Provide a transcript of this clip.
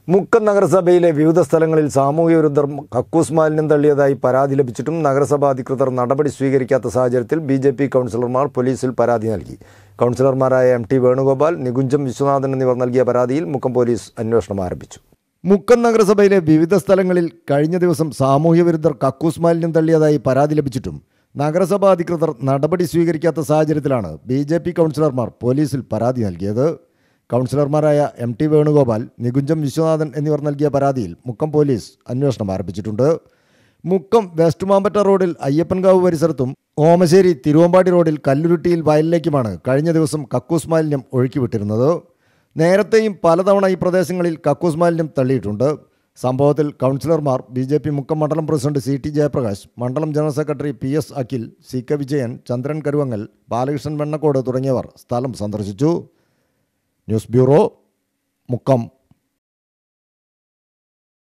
മുക്കം നഗരസഭയിലെ വിവിധ സ്ഥലങ്ങളിൽ സാമൂഹ്യ വിരുദ്ധർ കക്കൂസ് മാലിന്യം തള്ളിയതായി പരാതി ലഭിച്ചിട്ടും നഗരസഭാ അധികൃതർ നടപടി സ്വീകരിക്കാത്ത സാഹചര്യത്തിൽ ബി.ജെ.പി. കൗൺസിലർമാർ പോലീസിൽ പരാതി നൽകി. കൗൺസിലർമാരായ എം. ടി. വേണുഗോപാൽ, നികുഞ്ചം വിശ്വനാഥൻ എന്നിവർ നൽകിയ പരാതിയിൽ മുക്കം പോലീസ് അന്വേഷണം ആരംഭിച്ചു. മുക്കം നഗരസഭയിലെ വിവിധ സ്ഥലങ്ങളിൽ കഴിഞ്ഞ ദിവസം സാമൂഹ്യ വിരുദ്ധർ കക്കൂസ് മാലിന്യം തള്ളിയതായി പരാതി ലഭിച്ചിട്ടും നഗരസഭാ അധികൃതർ നടപടി സ്വീകരിക്കാത്ത സാഹചര്യത്തിലാണ് ബി.ജെ.പി. കൗൺസിലർമാർ പോലീസിൽ പരാതി നൽകിയത്. കൗൺസിലർമാരായ എം. ടി. വേണുഗോപാൽ, നികുഞ്ചം വിശ്വനാഥൻ എന്നിവർ നൽകിയ പരാതിയിൽ മുക്കം പോലീസ് അന്വേഷണം ആരംഭിച്ചിട്ടുണ്ട്. മുക്കം വെസ്റ്റ് മാമ്പറ്റ റോഡിൽ അയ്യപ്പൻകാവ് പരിസരത്തും ഓമശ്ശേരി തിരുവമ്പാടി റോഡിൽ കല്ലുരുട്ടിയിൽ വയലിലേക്കുമാണ് കഴിഞ്ഞ ദിവസം കക്കൂസ് മാലിന്യം ഒഴുക്കിവിട്ടിരുന്നത്. നേരത്തെയും പലതവണ ഈ പ്രദേശങ്ങളിൽ കക്കൂസ് മാലിന്യം തള്ളിയിട്ടുണ്ട്. സംഭവത്തിൽ കൗൺസിലർമാർ, ബി.ജെ.പി. മുക്കം മണ്ഡലം പ്രസിഡന്റ് സി.ടി. ജയപ്രകാശ്, മണ്ഡലം general secretary P S. Akhil, C K. Vijayan, Chandran Karuvangal, Balakrishnan Vennakkode തുടങ്ങിയവർ സ്ഥലം സന്ദർശിച്ചു. News bureau, Mukkam.